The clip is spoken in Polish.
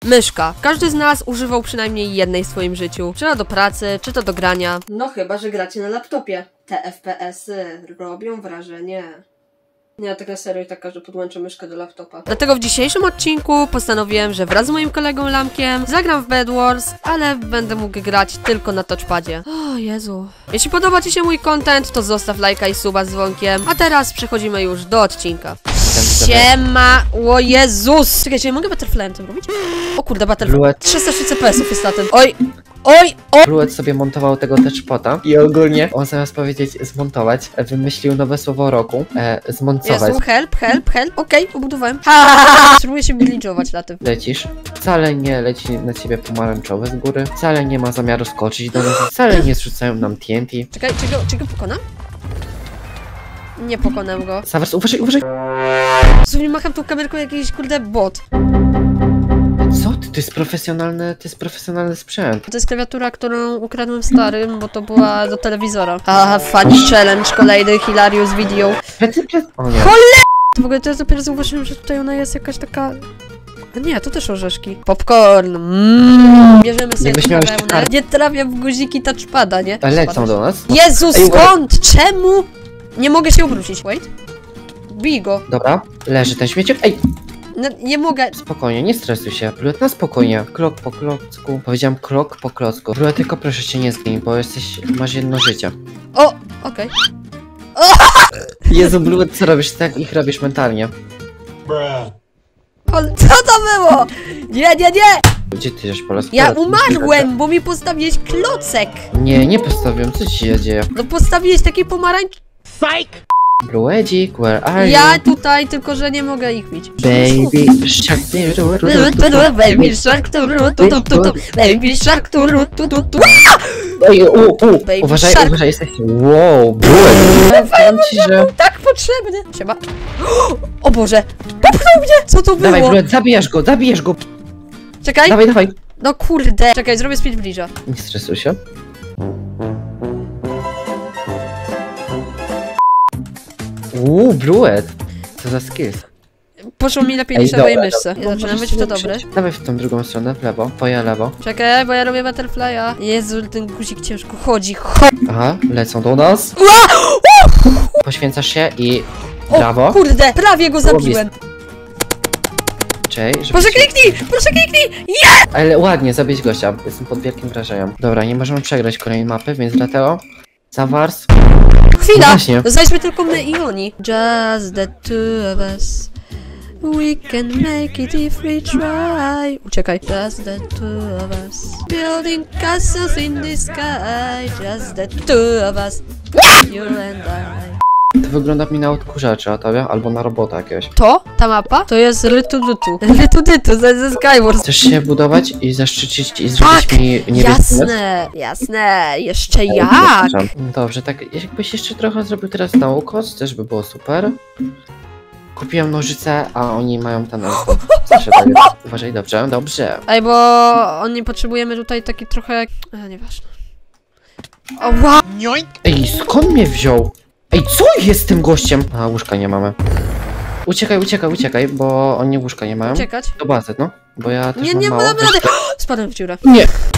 Myszka. Każdy z nas używał przynajmniej jednej w swoim życiu. Czy to do pracy, czy to do grania. No chyba, że gracie na laptopie. Te FPS-y robią wrażenie. Nie, tak na serio i tak każdy podłączy myszkę do laptopa. Dlatego w dzisiejszym odcinku postanowiłem, że wraz z moim kolegą Lamkiem zagram w Bed Wars, ale będę mógł grać tylko na touchpadzie. O Jezu. Jeśli podoba Ci się mój content, to zostaw lajka i suba z dzwonkiem. A teraz przechodzimy już do odcinka. Siema! O Jezus! Czekajcie, mogę Butterfly'em to robić? O kurde, Butterfly. 306 CPS-ów jest na tym. Oj! Oj! O! Bluet sobie montował tego touchpada i ogólnie on zamiast powiedzieć zmontować, wymyślił nowe słowo roku. Zmontować. Jezu, help. Okej, pobudowałem. Ha! Spróbuję się glitchować na tym. Lecisz. Wcale nie leci na ciebie pomarańczowe z góry. Wcale nie ma zamiaru skoczyć do nas. Wcale nie zrzucają nam TNT. Czekaj, czy go pokonam? Nie pokonam go. Zawers, uważaj! Zupełnie macham tą kamerką jakiś kurde bot. Co ty? To jest profesjonalny sprzęt. To jest klawiatura, którą ukradłem starym, bo to była do telewizora. Aha, funny challenge, kolejny hilarious video. O nie. To w ogóle teraz dopiero zauważyłem, że tutaj ona jest jakaś taka... A nie, to też orzeszki. Popcorn. Bierzemy sobie bawełnę. Nie trafię w guziki touchpada, nie? Lecą do nas. Jezu, skąd? Czemu? Nie mogę się obrócić. Wait. Bij go. Dobra, leży ten śmieciek. Ej! No, nie mogę. Spokojnie, nie stresuj się. Bluet, na spokojnie. Krok po klocku. Powiedziałam krok po klocku. Bluet, tylko proszę cię nie zgiń, bo masz jedno życie. O! Okej. Jezu, Bluet, co robisz? Tak ich robisz mentalnie. O, co to było? Nie! Gdzie ty żeś po raz? Ja umarłem, bo mi postawiłeś klocek. Nie postawiłem. Co ci się dzieje? No postawiłeś taki pomarańcz... Psych! Bluedzik, where are you? Ja tutaj, tylko że nie mogę ich bić. Baby shark. Baby shark, baby shark, Uważaj, jesteście. Wow, Bluet. Powiem ci, że... Tak potrzebny. Siema. O Boże, popchnął mnie! Co to było? Dawaj, Bluet, zabijesz go. Czekaj. Dawaj. No kurde. Czekaj, zrobię speed bridge'a. Nie stresuj się. Bluet. Co za skills. Poszło mi lepiej niż na mojej myszce. Ja zaczynam być w to dobry. Dawaj w tą drugą stronę, w lewo, twoja lewo. Czekaj, bo ja robię Butterfly'a. Jezu, ten guzik ciężko chodzi. Aha, lecą do nas. Poświęcasz się i... Brawo. O kurde, prawie go zabiłem. Cześć, Proszę kliknij! Yeah! Ale ładnie, zabić gościa. Jestem pod wielkim wrażeniem. Dobra, nie możemy przegrać kolejnej mapy, więc dlatego... Zawars. Chwila! No znajdźmy tylko my i oni. Just the two of us. We can make it if we try. Uciekaj. Just the two of us. Building castles in the sky. Just the two of us. You and I. To wygląda mi na odkurzacza, a tobie? Albo na robota jakiegoś. To? Ta mapa? To jest Rytudytu ze Skywars. Chcesz się budować i zaszczycić i zrobić mi niebieski Jasne, jeszcze jak? Dobrze, tak jakbyś jeszcze trochę zrobił teraz na ukos, też by było super. Kupiłem nożyce, a oni mają ten elfon. Zawsze tak jest. Uważaj, dobrze. Ej, bo oni potrzebujemy tutaj taki trochę... nieważne. O, wow! Ej, skąd mnie wziął? Ej, co jest z tym gościem? A, łóżka nie mamy. Uciekaj, bo oni łóżka nie mają. Uciekać? Do bazy, no. Bo ja też Nie, mam bo mało. damy radę. Spadłem w dziurę. Nie,